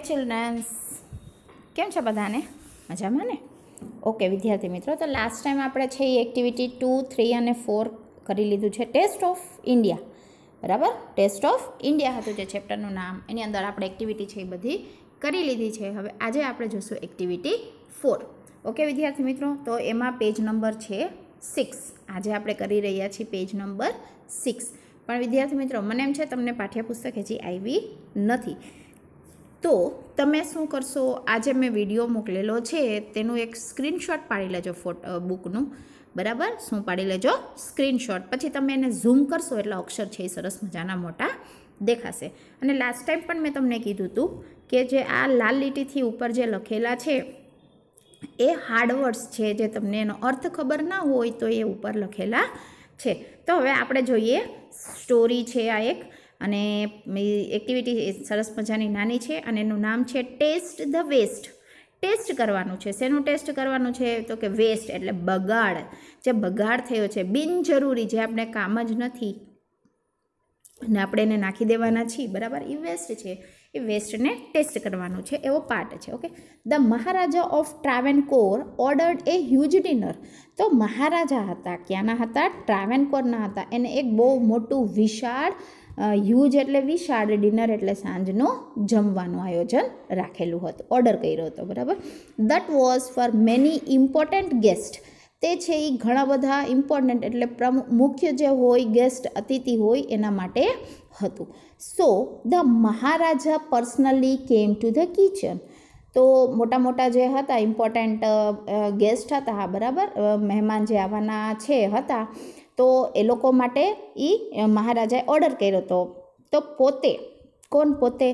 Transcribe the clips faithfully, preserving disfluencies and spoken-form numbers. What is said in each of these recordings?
Children's, કેમ છે બધાને? મજામાં ને? ઓકે વિદ્યાર્થી મિત્રો, તો લાસ્ટ ટાઈમ આપણે છે એ એક્ટિવિટી ટુ થ્રી અને ફોર કરી લીધું છે. ટેસ્ટ ઓફ ઇન્ડિયા, બરાબર? ટેસ્ટ ઓફ ઇન્ડિયા હતું જે ચેપ્ટરનું નામ, એની અંદર આપણે એક્ટિવિટી છે એ બધી કરી લીધી છે. હવે આજે આપણે જોઈશું એક્ટિવિટી ફોર. ઓકે વિદ્યાર્થી મિત્રો, તો એમાં પેજ નંબર છે સિક્સ. આજે આપણે કરી રહ્યા છીએ પેજ નંબર સિક્સ. પણ વિદ્યાર્થી મિત્રો, મને એમ છે તમને પાઠ્યપુસ્તક હજી આવી નથી, તો તમે શું કરશો, આજે મેં વિડીયો મોકલેલો છે તેનું એક સ્ક્રીનશોટ પાડી લેજો ફોટો બુકનું, બરાબર? શું પાડી લેજો? સ્ક્રીનશોટ. પછી તમે એને ઝૂમ કરશો એટલે અક્ષર છે એ સરસ મજાના મોટા દેખાશે. અને લાસ્ટ ટાઈમ પણ મેં તમને કીધું હતું કે જે આ લાલ લીટીથી ઉપર જે લખેલા છે એ હાર્ડ વર્ડ્સ છે, જે તમને એનો અર્થ ખબર ના હોય તો એ ઉપર લખેલા છે. તો હવે આપણે જોઈએ, સ્ટોરી છે આ એક, અને એક્ટિવિટી સરસ મજાની નાની છે અને એનું નામ છે ટેસ્ટ ધ વેસ્ટ. ટેસ્ટ કરવાનું છે. શેનું ટેસ્ટ કરવાનું છે? તો કે વેસ્ટ એટલે બગાડ. જે બગાડ થયો છે, બિનજરૂરી, જે આપણે કામ જ નથી અને આપણે એને નાખી દેવાના છીએ, બરાબર? એ વેસ્ટ છે. એ વેસ્ટને ટેસ્ટ કરવાનું છે, એવો પાર્ટ છે. Okay. The Maharaja of Travancore ordered a huge dinner. તો મહારાજા હતા, ક્યાંના હતા? ટ્રાવેનકોરના હતા. એને એક બહુ મોટું વિશાળ, હ્યુજ એટલે વિશાળ, ડિનર એટલે સાંજનું જમવાનું આયોજન રાખેલું હતું, ઓર્ડર કર્યો હતો, બરાબર? That was for many important guest. તે છે એ ઘણા બધા ઇમ્પોર્ટન્ટ એટલે પ્રમુખ, મુખ્ય જે હોય, ગેસ્ટ, અતિથિ હોય એના માટે હતું. So the Maharaja personally came to the kitchen. તો મોટા મોટા જે હતા ઇમ્પોર્ટન્ટ ગેસ્ટ હતા, હા બરાબર, મહેમાન જે આવવાના છે હતા, તો એ લોકો માટે એ મહારાજાએ ઓર્ડર કર્યો હતો. તો પોતે, કોણ પોતે?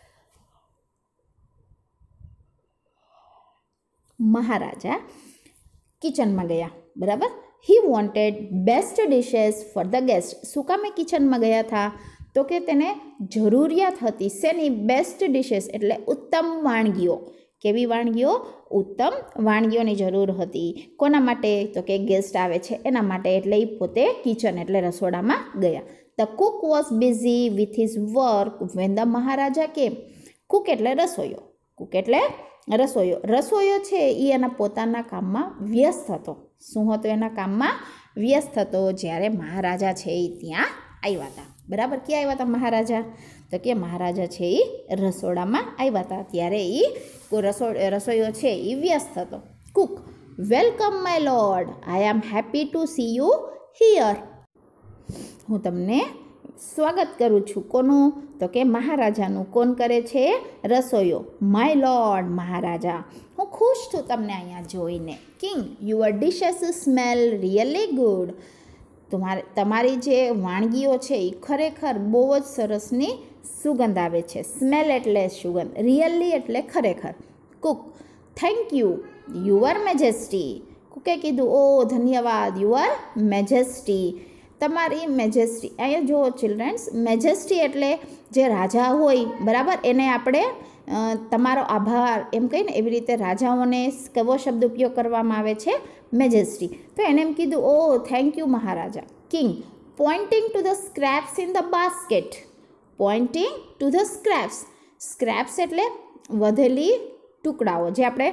મહારાજા કિચનમાં ગયા, બરાબર? He wanted best dishes for the guest. શું કામ એ કિચનમાં ગયા હતા? તો કે તેને જરૂરિયાત હતી શેની? બેસ્ટ ડિશેસ એટલે ઉત્તમ વાનગીઓ. કેવી વાનગીઓ? ઉત્તમ વાનગીઓની જરૂર હતી. કોના માટે? તો કે ગેસ્ટ આવે છે એના માટે. એટલે એ પોતે કિચન એટલે રસોડામાં ગયા. The cook was busy with his work when the Maharaja came. Cook એટલે રસોઈયો. કુક એટલે રસોઈયો. રસોઈયો છે એ એના પોતાના કામમાં વ્યસ્ત હતો. શું હતો? એના કામમાં વ્યસ્ત હતો જ્યારે મહારાજા છે એ ત્યાં આવ્યા હતા, બરાબર? ક્યાં આવ્યા હતા મહારાજા? તો કે મહારાજા છે એ રસોડામાં આવ્યા હતા, ત્યારે એ રસો રસોઈયો છે એ વ્યસ્ત હતો. Cook, welcome my lord, I am happy to see you here. હું તમને સ્વાગત કરું છું. કોનું? તો કે મહારાજાનું. કોણ કરે છે? રસોઈયો. માય લોર્ડ, મહારાજા, હું ખુશ છું તમને અહીંયા જોઈને. King, your dishes smell really good. તમારે તમારી જે વાનગીઓ છે એ ખરેખર બહુ જ સરસની સુગંધ આવે છે. સ્મેલ એટલે સુગંધ, રિયલી એટલે ખરેખર. Cook, thank you your majesty. કુકે કીધું, ઓ ધન્યવાદ, યુઅર મેજેસ્ટી, તમારી મેજેસ્ટી. અહીંયા જુઓ ચિલ્ડ્રન્સ, મેજેસ્ટી એટલે જે રાજા હોય, બરાબર, એને આપણે તમારો આભાર એમ કહીને, એવી રીતે રાજાઓને કેવો શબ્દ ઉપયોગ કરવામાં આવે છે? મેજેસ્ટી. તો એને એમ કીધું, ઓ thank you Maharaja. King, pointing to the scraps in the basket. Pointing to the scraps. Scraps એટલે વધેલી ટુકડાઓ, જે આપણે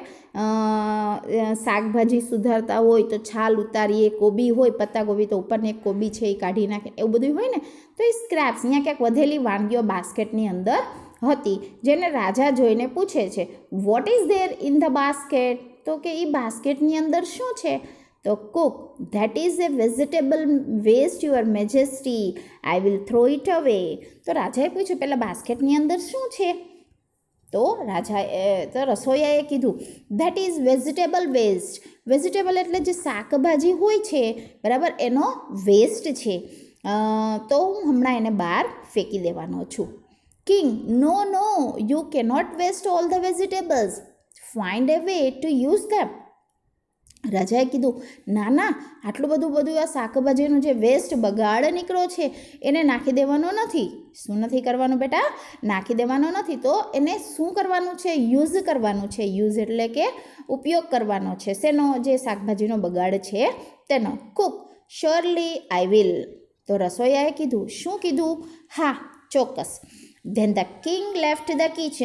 શાકભાજી સુધારતા હોય તો છાલ ઉતારીએ, કોબી હોય, પત્તાગોબી, તો ઉપરની એક કોબી છે એ કાઢી નાખે, એવું બધું હોય ને, તો એ સ્ક્રેપ્સ. અહીંયા ક્યાંક વધેલી વાનગીઓ બાસ્કેટની અંદર હતી, જેને રાજા જોઈને પૂછે છે, what is there in the basket. તો કે એ બાસ્કેટની અંદર શું છે? તો cook, that is a vegetable waste your majesty, I will throw it away. તો રાજાએ પૂછ્યું, પહેલાં બાસ્કેટની અંદર શું છે? તો રાજાએ, તો રસોઈયાએ કીધું, that is vegetable waste. Vegetable એટલે જે શાકભાજી હોય છે, બરાબર, એનો વેસ્ટ છે, તો હું હમણાં એને બહાર ફેંકી દેવાનો છું. King, no no you cannot waste all the vegetables, find a way to use them. રાજાએ કીધું, ના ના, આટલું બધું બધું આ શાકભાજીનું જે વેસ્ટ બગાડ નીકળ્યો છે એને નાખી દેવાનો નથી. શું નથી કરવાનું બેટા? નાખી દેવાનો નથી. તો એને શું કરવાનું છે? યુઝ કરવાનું છે. યુઝ એટલે કે ઉપયોગ કરવાનો છે. શેનો? જે શાકભાજીનો બગાડ છે તેનો. Cook, surely I will. તો રસોઈયાએ કીધું, શું કીધું? હા, ચોક્કસ. Then the king left the kitchen.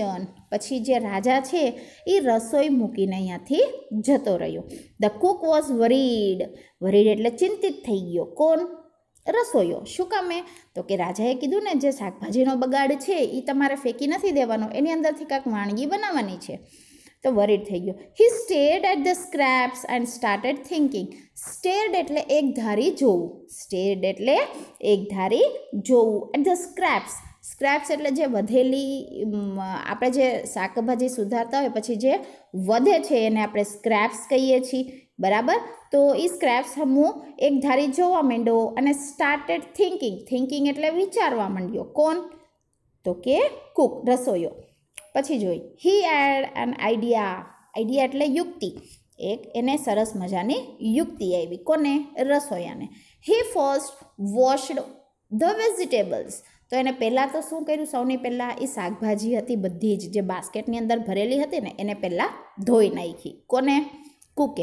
પછી જે રાજા છે એ રસોઈ મૂકીને અહીંયાથી જતો રહ્યો. The cook was worried. Worried એટલે ચિંતિત થઈ ગયો. કોણ? રસોઈયો. શું કામે? તો કે રાજાએ કીધું ને જે શાકભાજીનો બગાડ છે એ તમારે ફેંકી નથી દેવાનો, એની અંદરથી કાંઈક વાનગી બનાવવાની છે. તો વરીડ થઈ ગયો. He stared at the scraps and started thinking. Stared એટલે એક ધારી જોવું. સ્ટેર્ડ એટલે એક ધારી જોવું. At the scraps. સ્ક્રેપ્સ એટલે જે વધેલી, આપણે જે શાકભાજી સુધારતા હોય પછી જે વધે છે એને આપણે સ્ક્રેપ્સ કહીએ છીએ. બરાબર? તો એ સ્ક્રેપ્સ હું એક ધારી જોવા માંડ્યો અને સ્ટાર્ટેડ થિંકિંગ. થિંકિંગ એટલે વિચારવા માંડ્યો. કોણ? તો કે કુક, રસોઈયો. પછી જોઈ he had an idea. Idea એટલે યુક્તિ. એક એને સરસ મજાની યુક્તિ આવી. કોને? રસોઈયાને. He first washed the vegetables. તો એને પહેલાં તો શું કર્યું? સૌની પહેલાં એ શાકભાજી હતી બધી જ જે બાસ્કેટની અંદર ભરેલી હતી ને એને પહેલાં ધોઈ નાખી. કોને? કુકે.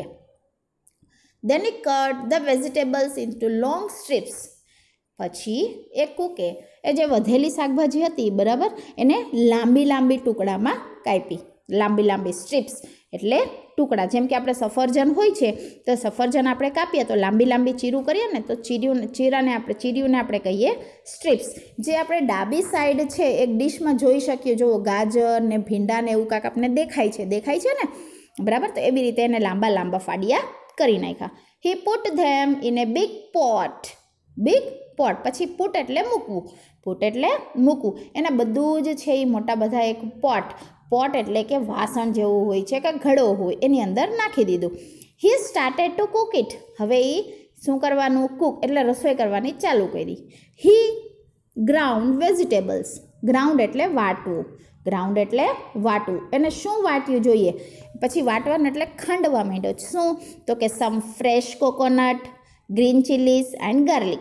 દેન he cut the vegetables into long strips. પછી એ કુકે એ જે વધેલી શાકભાજી હતી બરાબર એને લાંબી લાંબી ટુકડામાં કાપી. લાંબી લાંબી સ્ટ્રીપ્સ એટલે ટુકડા. જેમ કે આપણે સફરજન હોય છે તો સફરજન આપણે કાપીએ તો લાંબી લાંબી ચીરું કરીએ ને તો ચીર્યું ચીરાને આપણે ચીર્યુંને આપણે કહીએ સ્ટ્રીપ્સ. જે આપણે ડાબી સાઈડ છે એક ડિશમાં જોઈ શકીએ. જુઓ ગાજર ને ભીંડા ને એવું કાંક આપણે દેખાય છે દેખાય છે ને બરાબર? તો એવી રીતે એને લાંબા લાંબા ફાડિયા કરી નાખ્યા. He put them in a big pot. Big pot. પછી પુટ એટલે મૂકવું. પુટ એટલે મૂકવું. એના બધું જ છે એ મોટા બધા એક પોટ. પોટ એટલે કે વાસણ જેવું હોય છે કે ઘડો હોય એની અંદર નાખી દીધું. He started to cook it. હવે એ શું કરવાનું? કુક એટલે રસોઈ કરવાની ચાલુ કરી. હી ગ્રાઉન્ડ વેજીટેબલ્સ. ગ્રાઉન્ડ એટલે વાટવું. ગ્રાઉન્ડ એટલે વાટવું. એને શું વાટ્યું જોઈએ? પછી વાટવાનું એટલે ખાંડવા માંડ્યો. શું? તો કે some fresh coconut, green chillies and garlic.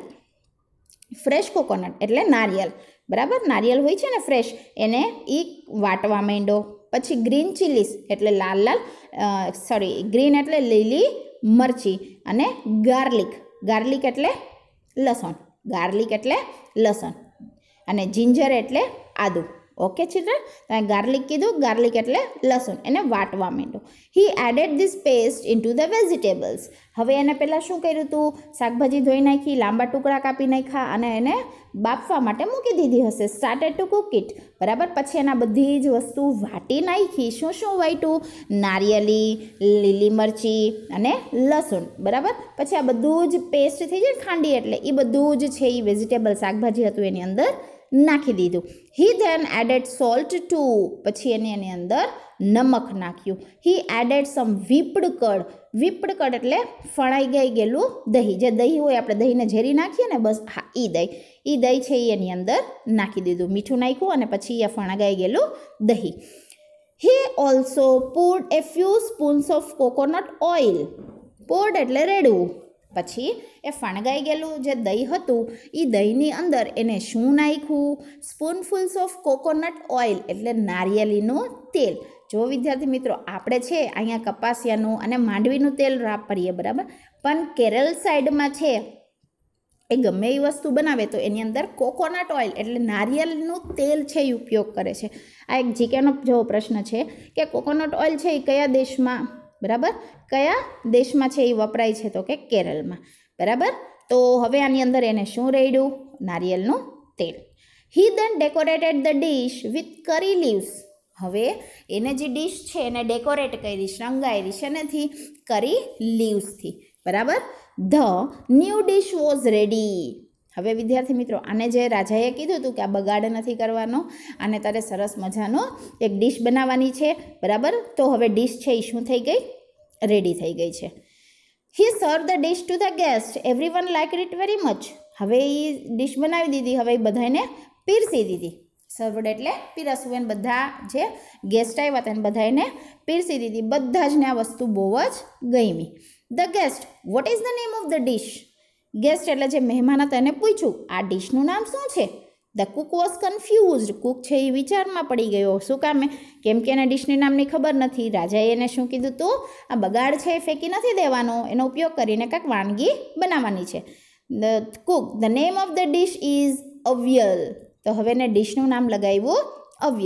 Fresh coconut એટલે નારિયેલ. બરાબર? નારિયેલ હોય છે ને ફ્રેશ, એને એ વાટવા માંડ્યો. પછી ગ્રીન ચીલીસ એટલે લાલ લાલ સોરી ગ્રીન એટલે લીલી મરચી અને ગાર્લિક. ગાર્લિક એટલે લસણ. ગાર્લિક એટલે લસણ અને જિંજર એટલે આદું. Okay children? તમે ગાર્લિક કીધું. ગાર્લિક એટલે લસણ. એને વાટવા માંડ્યો. He added this paste into the vegetables. હવે એને પહેલાં શું કર્યું હતું? શાકભાજી ધોઈ નાખી, લાંબા ટુકડા કાપી નાખ્યા અને એને બાફવા માટે મૂકી દીધી હશે. Started to cook it. બરાબર? પછી એના બધી જ વસ્તુ વાટી નાખી. શું શું વાટ્યું? નારિયેલી, લીલી મરચી અને લસણ. બરાબર? પછી આ બધું જ પેસ્ટ થઈ જાય ખાંડી એટલે એ બધું જ છે એ વેજીટેબલ શાકભાજી હતું એની અંદર નાખી દીધું. He then added salt too. પછી એને એની અંદર નમક નાખ્યું. He added some whipped curd. whipped curd એટલે ફણાઈ ગઈ ગયેલું દહીં. જે દહીં હોય આપણે દહીંને ઝેરી નાખીએ ને બસ હા એ દહીં. એ દહીં છે એ એની અંદર નાખી દીધું. મીઠું નાખ્યું અને પછી એ ફણગાઈ ગયેલું દહીં. He also poured a few spoons of coconut oil. poured એટલે રેડવું. પછી એ ફણગાઈ ગયેલું જે દહીં હતું એ દહીંની અંદર એને શું નાખ્યું? સ્પૂનફુલ્સ ઓફ કોકોનટ ઓઇલ એટલે નારિયેળીનું તેલ. જો વિદ્યાર્થી મિત્રો આપણે છે અહીંયા કપાસિયાનું અને માંડવીનું તેલ વાપરીએ બરાબર, પણ કેરળ સાઈડમાં છે એ ગમે એ વસ્તુ બનાવે તો એની અંદર કોકોનટ ઓઇલ એટલે નારિયેળનું તેલ છે એ ઉપયોગ કરે છે. આ એક જીકેનો જેવો પ્રશ્ન છે કે કોકોનટ ઓઇલ છે એ કયા દેશમાં બરાબર કયા દેશમાં છે એ વપરાય છે? તો કે કેરળમાં. બરાબર? તો હવે આની અંદર એને શું રેડ્યું? નારિયેળનું તેલ. He then decorated the dish with curry leaves. હવે એને જે ડીશ છે એને ડેકોરેટ કરી, શણગારી છે નથી? કરી લીવ્સથી. બરાબર? The new dish was ready. હવે વિદ્યાર્થી મિત્રો આને જે રાજાએ કીધું હતું કે આ બગાડ નથી કરવાનો, આને તારે સરસ મજાનો એક ડીશ બનાવવાની છે. બરાબર? તો હવે ડીશ છે એ શું થઈ ગઈ? રેડી થઈ ગઈ છે. He serve the dish to the guest. Everyone like it very much. હવે એ ડીશ બનાવી દીધી. હવે એ બધાને પીરસી દીધી. સર્વડ એટલે પીરસવું. એને બધા જે ગેસ્ટ આવ્યા હતા એને બધાને પીરસી દીધી. બધા જને આ વસ્તુ બહુ જ ગમી. The guest what is the name of the dish. Guest એટલે જે મહેમાન હતા એને પૂછ્યું આ ડીશનું નામ શું છે? The cook was confused. Cook છે એ વિચારમાં પડી ગયો. શું કામે? કેમ કે એને ડીશની નામની ખબર નથી. રાજાએ એને શું કીધું તું? આ બગાડ છે એ ફેંકી નથી દેવાનો, એનો ઉપયોગ કરીને કાંઈક વાનગી બનાવવાની છે. The cook the name of the dish is avial. તો હવે એને ડીશનું નામ લગાવ્યું avial.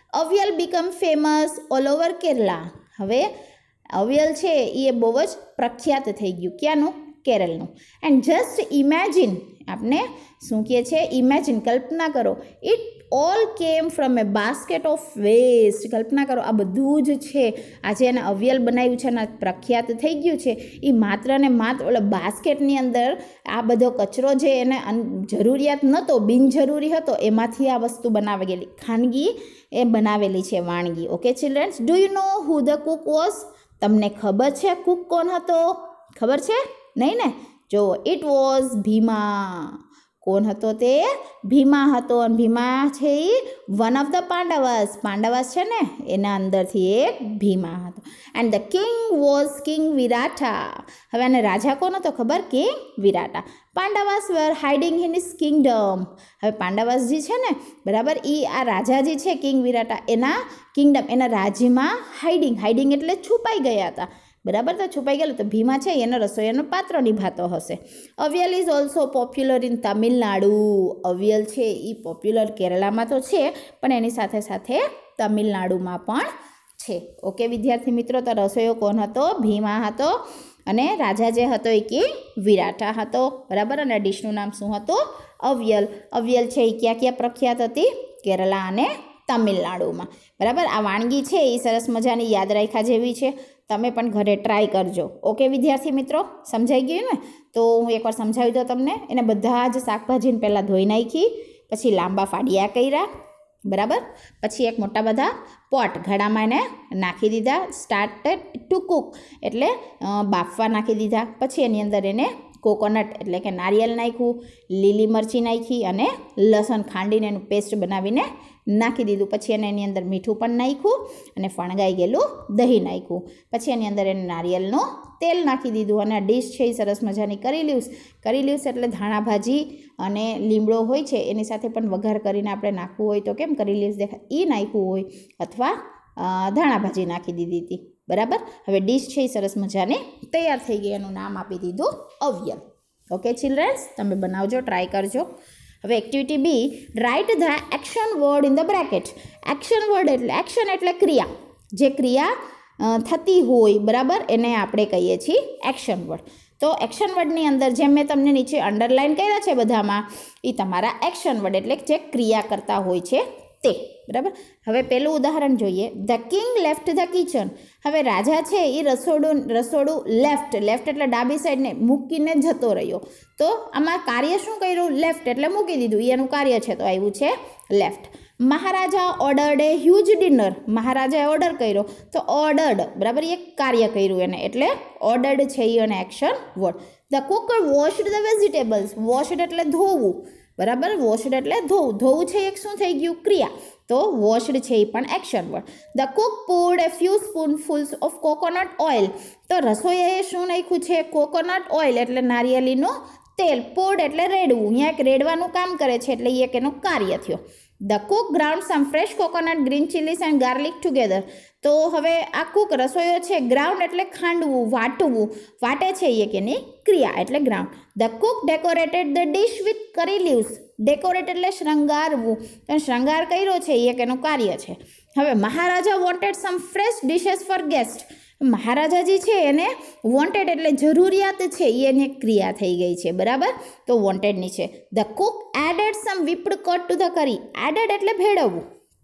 Avial become famous all over Kerala. હવે અવિયલ છે એ બહુ જ પ્રખ્યાત થઈ ગયું. ક્યાંનું? કેરળનું. એન્ડ જસ્ટ ઇમેજિન, આપણે શું કહે છે? ઇમેજિન, કલ્પના કરો. It all came from a basket of waste. કલ્પના કરો, આ બધું જ છે, આજે એને અવિયલ બનાવ્યું છે અને પ્રખ્યાત થઈ ગયું છે, એ માત્ર ને માત્ર ઓલા બાસ્કેટની અંદર આ બધો કચરો જે એને જરૂરિયાત નહોતો, બિનજરૂરી હતો, એમાંથી આ વસ્તુ બનાવી ગયેલી, ખાનગી એ બનાવેલી છે વાનગી. Okay childrens, do you know who the cook was? તમને ખબર છે કુક કોણ હતો? ખબર છે? નહીં ને? જો, ઇટ વોઝ ભીમા. કોણ હતો તે? ભીમા હતો. અને ભીમા છે એ one of the Pandavas. Pandavas છે ને એના અંદરથી એક ભીમા હતો. And the king was king Virata. હવે આને રાજા કોણ હતો ખબર? King Virata. Pandavas were hiding in his kingdom. હવે પાંડવાસ જે છે ને, બરાબર, એ આ રાજા જે છે કિંગ વિરાટા, એના કિંગડમ, એના રાજ્યમાં હાઇડિંગ, હાઇડિંગ એટલે છુપાઈ ગયા હતા. બરાબર, તો છુપાઈ ગયેલું. તો ભીમા છે એનો રસોઈયાનો પાત્ર નિભાતો હશે. Avial is also popular in Tamil Nadu. Avial છે એ પોપ્યુલર કેરળામાં તો છે, પણ એની સાથે સાથે તમિલનાડુમાં પણ છે. ઓકે વિદ્યાર્થી મિત્રો, તો રસોઈયો કોણ હતો? ભીમા હતો. અને રાજા જે હતો એ કિંગ વિરાટા હતો. બરાબર, અને ડીશનું નામ શું હતું? અવિયલ. અવિયલ છે એ ક્યાં ક્યાં પ્રખ્યાત હતી? કેરળા અને તમિલનાડુમાં. બરાબર, આ વાનગી છે એ સરસ મજાની યાદ રાખ્યા જેવી છે. તમે પણ ઘરે ટ્રાય કરજો. ઓકે વિદ્યાર્થી મિત્રો, સમજાઈ ગયું ને? તો હું એકવાર સમજાવી દઉં તમને. એને બધા જ શાકભાજીને પહેલાં ધોઈ નાખી, પછી લાંબા ફાડિયા કર્યા. બરાબર, પછી એક મોટા બધા પોટ ઘડામાં એને નાખી દીધા. સ્ટાર્ટેડ ટુ કુક એટલે બાફવા નાખી દીધા. પછી એની અંદર એને કોકોનટ એટલે કે નારિયેળ નાખ્યું, લીલી મરચી નાખી અને લસણ ખાંડીને એનું પેસ્ટ બનાવીને નાખી દીધું. પછી એને એની અંદર મીઠું પણ નાખ્યું અને ફણગાઈ ગયેલું દહીં નાખ્યું. પછી એની અંદર એને નારિયેળનું તેલ નાખી દીધું અને આ ડીશ છે એ સરસ મજાની કરી લીવ્સ. કરી લીવ્સ એટલે ધાણા ભાજી અને લીમડો હોય છે એની સાથે પણ વઘાર કરીને આપણે નાખવું હોય તો કેમ કરી લીવ્સ દેખાય, એ નાખ્યું હોય, અથવા ધાણા ભાજી નાખી દીધી હતી. બરાબર, હવે ડીશ છે એ સરસ મજાની તૈયાર થઈ ગઈ. એનું નામ આપી દીધું અવિયલ. ઓકે ચિલ્ડ્રન્સ, તમે બનાવજો, ટ્રાય કરજો. હવે activity B, right the action word in the bracket. Action word એટલે એક્શન એટલે ક્રિયા, જે ક્રિયા થતી હોય, બરાબર, એને આપણે કહીએ છીએ એક્શન વર્ડ. તો એક્શન વર્ડની અંદર જેમ મેં તમને નીચે અંડરલાઇન કર્યા છે બધામાં, એ તમારા એક્શન વર્ડ એટલે જે ક્રિયા કરતા હોય છે તે. બરાબર, હવે પહેલું ઉદાહરણ જોઈએ. The king left the kitchen. હવે રાજા છે એ રસોડું રસોડું લેફ્ટ, લેફ્ટ એટલે ડાબી સાઈડને મૂકીને જતો રહ્યો. તો આમાં કાર્ય શું કર્યું? લેફ્ટ એટલે મૂકી દીધું, એનું કાર્ય છે તો આવ્યું છે left. Maharaja ordered a huge dinner. મહારાજાએ ઓર્ડર કર્યો તો ઓર્ડર્ડ, બરાબર, એક કાર્ય કર્યું એને, એટલે ઓર્ડર્ડ છે એ અને action word. The cooker washed the vegetables. Washed એટલે ધોવું, બરાબર, વોશ્ડ એટલે ધોવું. ધોવું છે એક શું થઈ ગયું? ક્રિયા. તો વોશ્ડ છે એ પણ action word. The cook poured a few spoonfuls of coconut oil. તો રસોઈયાએ શું નાખ્યું છે? કોકોનટ ઓઇલ એટલે નારિયેળીનું તેલ. poured એટલે રેડવું, અહીંયા એક રેડવાનું કામ કરે છે એટલે એ એક એનું કાર્ય થયો. The cook ground some fresh coconut, green chillies and garlic together. તો હવે આ કુક રસોઈયો છે, ગ્રાઉન્ડ એટલે ખાંડવું, વાટવું, વાટે છે એ કે એની ક્રિયા એટલે ground. The cook decorated the dish with curry leaves. Decorate એટલે શૃંગારવું, તો શૃંગાર કર્યો છે એ એક એનું કાર્ય છે. હવે Maharaja wanted some fresh dishes for guest. મહારાજાજી છે એને વોન્ટેડ એટલે જરૂરિયાત છે એ એની ક્રિયા થઈ ગઈ છે. બરાબર, તો વોન્ટેડની છે. The cook added some whipped curd to the curry. Added એટલે ભેળવવું,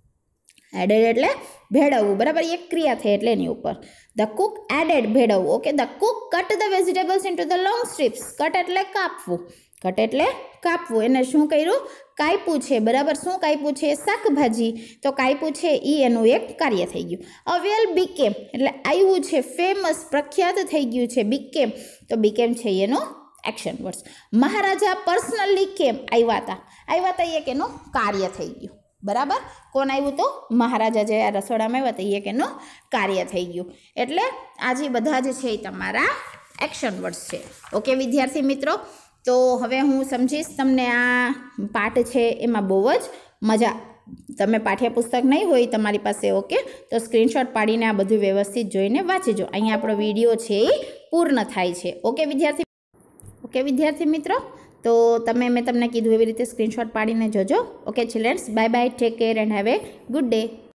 એડેડ એટલે ભેળવવું, બરાબર, એક ક્રિયા થઈ એટલે એની ઉપર. ધ કુક એડેડ ભેળવવું. Okay, the cook cut the vegetables into the long strips. Cut એટલે કાપવું, કટ એટલે કાપવું. એને શું કર્યું? કાપ્યું છે. બરાબર, શું કાપ્યું છે? શાકભાજી. તો કાપ્યું છે એ એનું એક કાર્ય થઈ ગયું. અવિયલ બીકેમ એટલે આવ્યું છે, ફેમસ, પ્રખ્યાત થઈ ગયું છે. બીકેમ, તો બીકેમ છે એનું એક્શન વર્ડ્સ. મહારાજા પર્સનલી કેમ, આવ્યા હતા. આવ્યા હતા એક એનું કાર્ય થઈ ગયું. બરાબર, કોણ આવ્યું? તો મહારાજા જે આ રસોડામાં આવ્યા હતા એક એનું કાર્ય થઈ ગયું. એટલે આ જે બધા જ છે એ તમારા એક્શન વર્ડ્સ છે. ઓકે વિદ્યાર્થી મિત્રો, તો હવે હું સમજીશ તમને આ પાઠ છે એમાં બહુ જ મજા. તમે પાઠ્યપુસ્તક નહીં હોય તમારી પાસે, ઓકે, તો સ્ક્રીનશોટ પાડીને આ બધું વ્યવસ્થિત જોઈને વાંચીજો. અહીંયા આપણો વિડીયો છે એ પૂર્ણ થાય છે. ઓકે વિદ્યાર્થી ઓકે વિદ્યાર્થી મિત્રો, તો તમે મેં તમને કીધું એવી રીતે સ્ક્રીનશોટ પાડીને જોજો. Okay childrens, bye bye, take care and have a good day.